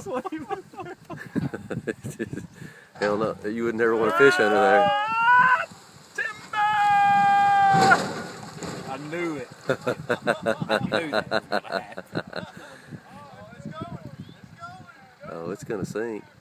Hell no, you would never want to fish under there. Timber! I knew it. I knew that was gonna happen. Oh, it's gonna sink.